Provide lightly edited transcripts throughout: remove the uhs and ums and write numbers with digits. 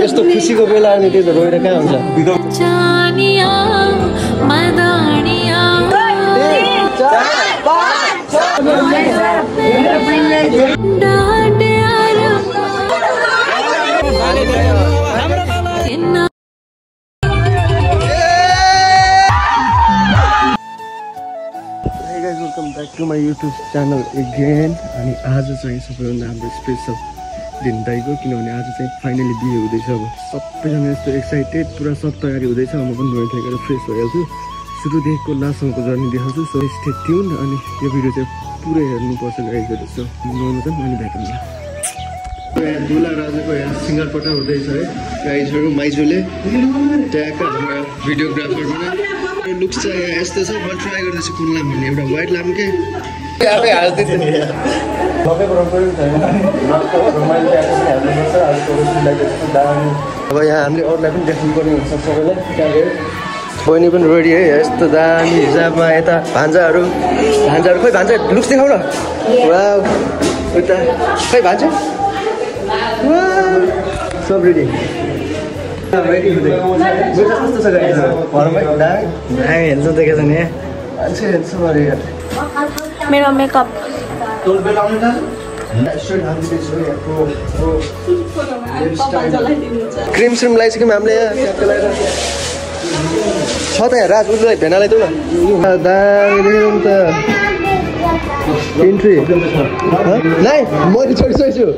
यस्तो खुसीको बेला अनि त्यो रोएर कहाँ हुन्छ welcome back to my YouTube channel again. अनि आज चाहिँ सबैभन्दा हाम्रो स्पेसल दिन दाइको, किनभने आज चाहिँ फाइनली बिहे हुँदैछ। अब सबैजना यस्तो एक्साइटेड, पुरा सब तयारी हुँदैछ। म पनि नुहाइ खाइकन फ्रेस भइहाल्छु, सुरुदेखिको लास्टसम्मको जर्नी देखाउँछु। सो स्टे ट्युन अनि यो भिडियो चाहिँ पुरै हेर्नुपर्छ गाइजको। जस्तो नुहाउनु चाहिँ अनि भ्याएको दुला राजाको यहाँ सिङ्गारपटा हुँदैछ है गाइजहरू। माइजूले ट्याग हाम्रो भिडियोग्राफर पनि लुक्स चाहिँ यहाँ यस्तो छ। म ट्राई गर्दैछु कुन लाम भन्ने, एउटा व्हाइट लाम के आफै हाल्दै थिएँ। अब यहाँ हामीले अरूलाई पनि देखाउनु पर्ने हुन्छ सबैलाई। बहिनी पनि रेडी है यस्तो दामी हिसाबमा। यता भान्जाहरू खोइ भान्जा लुक्स देखाउ न। वा उता खोइ भान्जा सब रेडी रेडी हुँदै कस्तो छ गाडी घरमै दामी हेर्नु देखेको छ नि मान्छे हेर्छु अरे मेरो मेकअप क्रिम स्रिम लगाइसक्यो हामीले यहाँ छ त यहाँ राज उसलाई भेनालाई देऊ न दामी देख्नु त इन्ट्री नाइ मैले छोडिसकेछु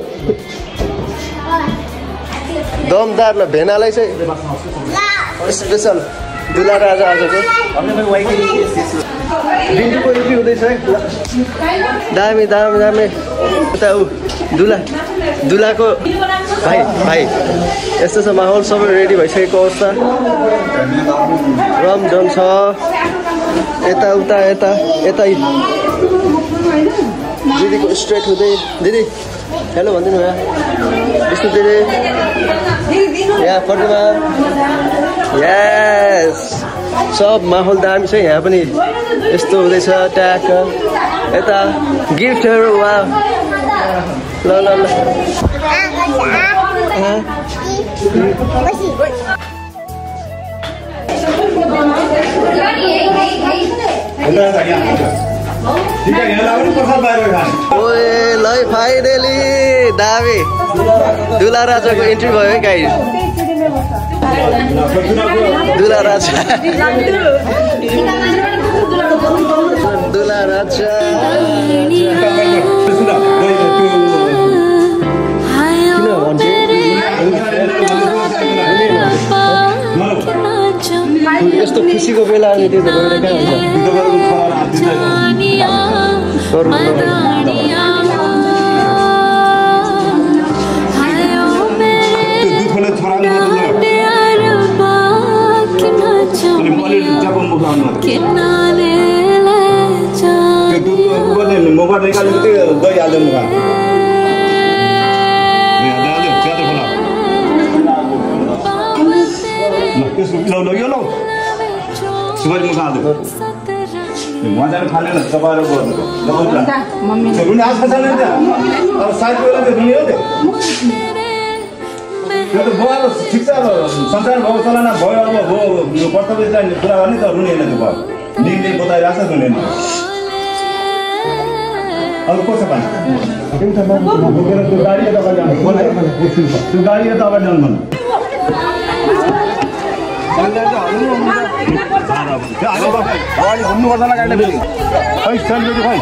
दमदार ल भेनालाई चाहिँ स्पेसल दुला राजा आजको बिन्दुको इन्ट्री हुँदैछ है। दामी दामी दामी उता ऊ दुलाको भाइ यस्तो छ माहौल। सबै रेडी भइसकेको अवस्था, रमझम छ। यता उता यता दिदीको स्ट्रेट हुँदै दिदी हेलो भनिदिनु यहाँ विष्णु दिदी यहाँ फोटोमा यस सब माहौल दामी छ। यहाँ पनि यस्तो हुँदैछ ट्याक यता गिफ्टहरू वा ल ल ल ओए ल फाइनली दामी दुला राजाको इन्ट्री भयो है गाइस। दुला राजा दुला राजा यस्तो खुसीको बेला अनि त्यो रोएर कहाँ हुन्छ ठिक छ। अब संसार भाउ चलना भयो, अब हो कर्तव्य पुरा गर्ने त रुने होइन। त्यो भयो निले बताइरहेको छ रुने अब कसो पान्छ गाडी यता अगाडि जानु अगाडि घुम्नुपर्छ होला गाडीले फेरि खै सेलफी खै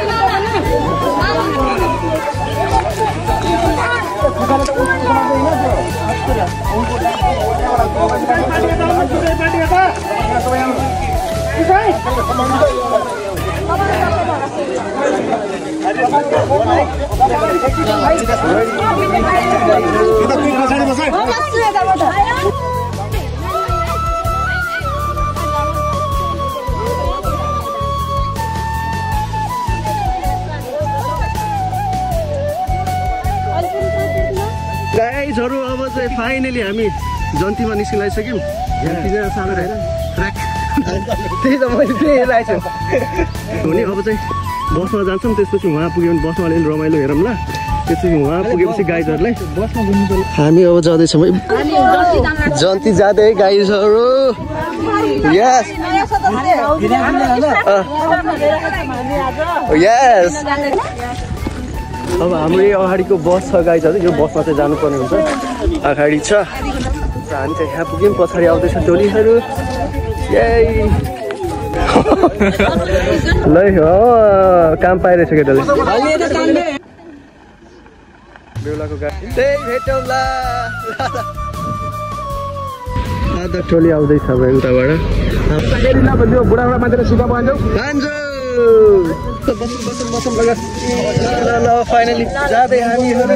गाइजहरु अब चाहिँ फाइनली हामी जन्तीमा निस्किन लागिसक्यौँ। यहाँ तिनजना सानो रहेर ट्र्याक त्यही त मैले त्यही हेरिरहेको छु हुने। अब चाहिँ बसमा जान्छौँ, त्यसपछि उहाँ पुग्यो भने बसमा अलिअलि रमाइलो हेरौँ ल। त्यसपछि उहाँ पुगेपछि गाइजहरूलाई हामी अब जाँदैछौँ है जन्ती जाँदै है गाइजहरू। यस यस अब हाम्रो यो अगाडिको बस छ गाइजहरू, यो बसमा चाहिँ जानुपर्ने हुन्छ। अगाडि छ हामी चाहिँ यहाँ पुग्यौँ, पछाडि आउँदैछ टोलीहरू। यही ल काम पाइरहेछ केटाले बेहुलाको गाडी त्यही भेटौँला। टोली आउँदैछ अब उताबाट बुढाबुढा मान्छेले सुगा बसौँ लगा ल फाइनली जाँदै हामीहरू।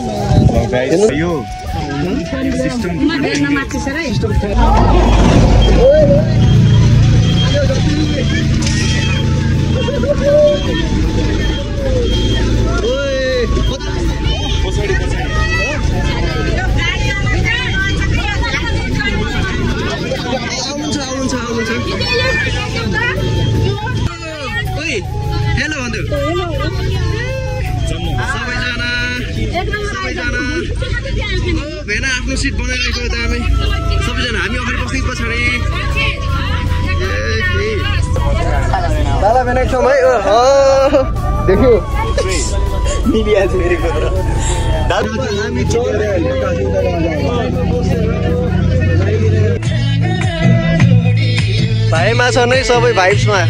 हेलो भन्दै सबैजना भेना आफ्नो सिट बनाइरहेको दामी सबैजना हामी अगाडि बस्दै पछाडि दादा भेना छौँ है। देख्यो भाइमा छ नै सबै भाइब्समा।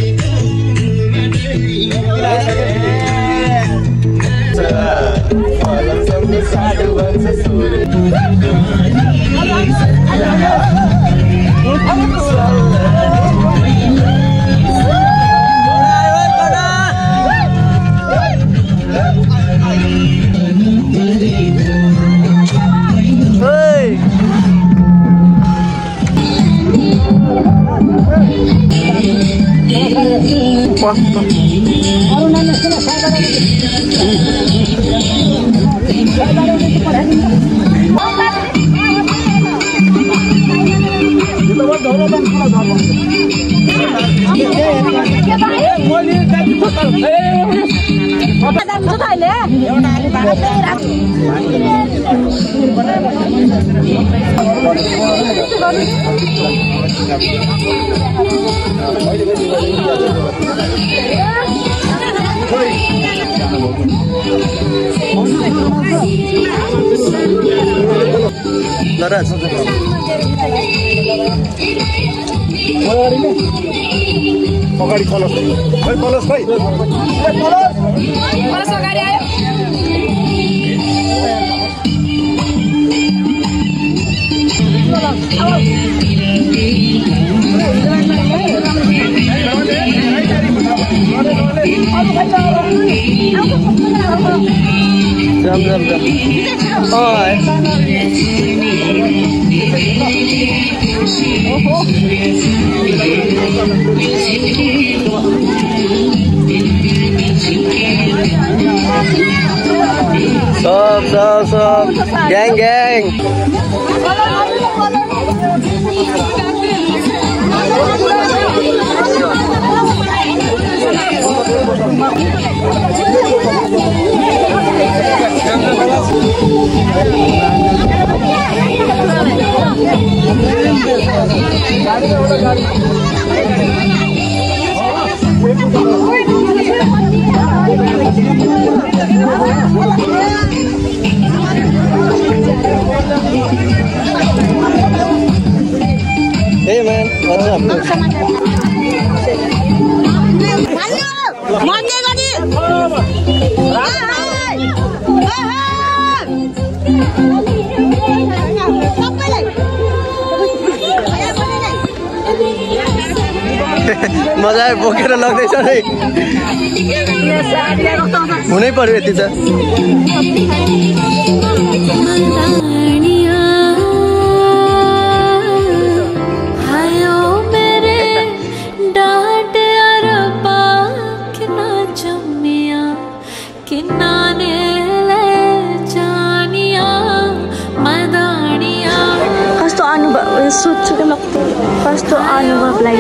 अगाडि कलस खै कलस खै कलस अगाडि आयो। सब gang gang Hey man, what's up? मजा आयो बोकेर लग्दैछ है हुनै पर्यो यति त सोच्छु कि म कस्तो अनुभवलाई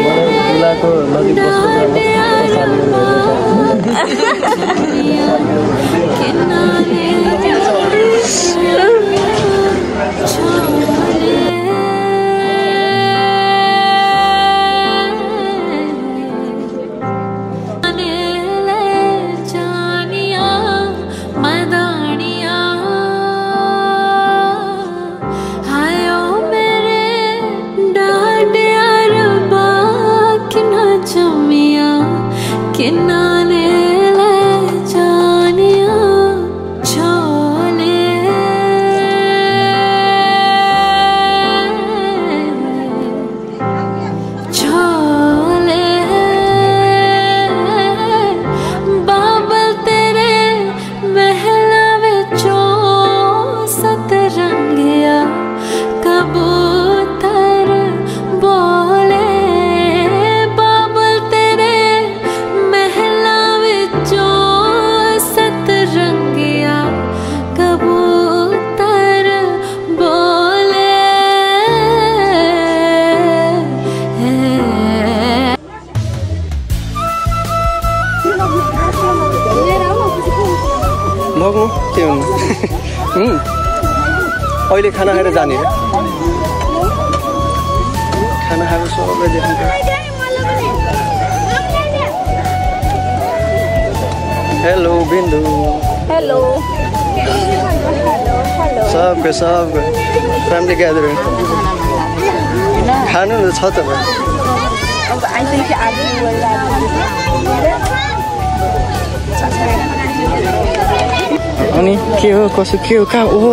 के हुनु अहिले खाना खाएर जाने रे खाना खाएर सबै देखिन्छ हेलो बिन्दु हेलो सबको फ्यामिली ग्यादरिङ खानु न छ त अनि के हो कसो के हो कहाँ ओहो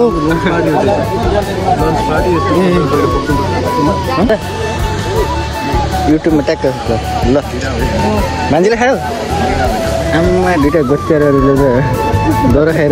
युट्युबमा ट्याग ल मान्छेले खायो आमा दुइटा गोत्यारहरूले त दौरा खाएर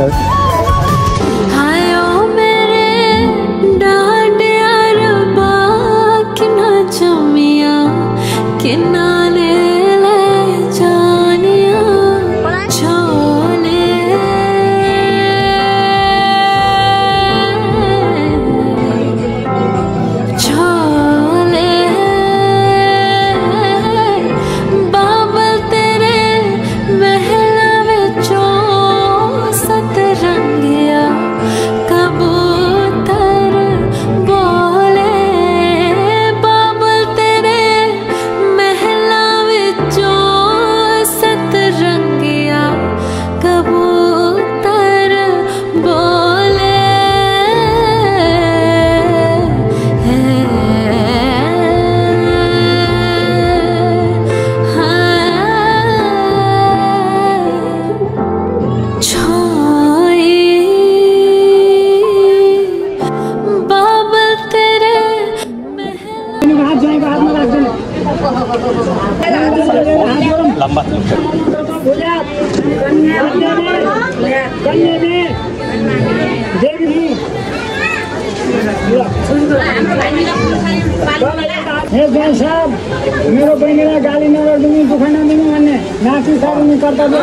मेरो बहिनीलाई गाली नगरिदिनु दुःख नदिनु भन्ने नाची सार्ने कर्तव्य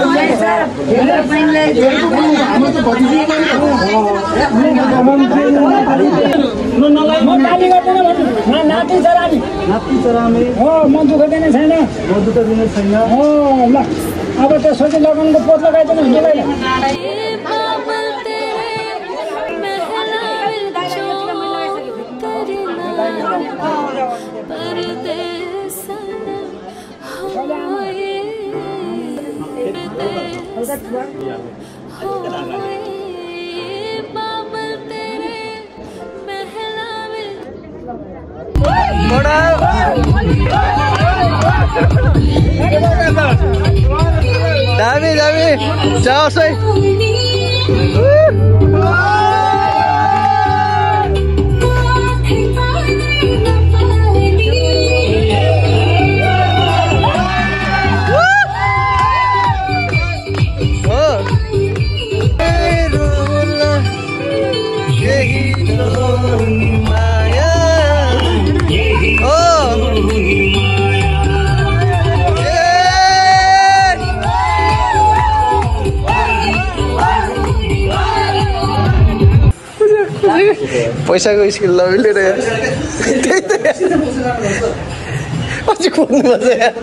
गाली गर्दैन नाति चरामी हो म दुःख दिने छैन हो ल अब त्यसपछि लगाउनुको पोत लगाइदिनु हुन्छ दामी दामी जाओस् है पैसाको स्किल नमिलेर अझै खोज्नुपर्छ यार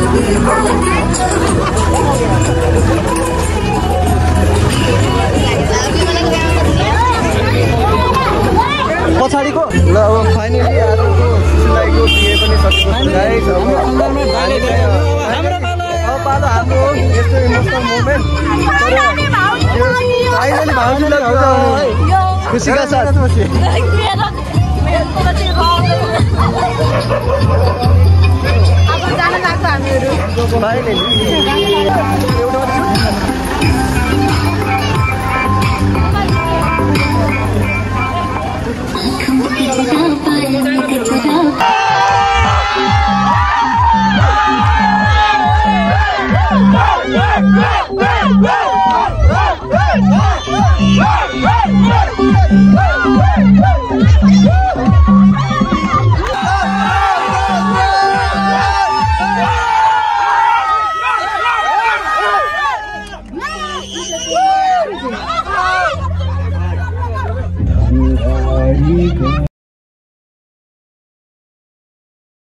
पछाडिको ल अब फाइनली आजको सुलाइको बिहे पनि सकेको छ गाइस। अब पालो हाम्रो यस्तो इमोसनल मोमेन्ट फाइनली भाउजूलाई खुसीका साथ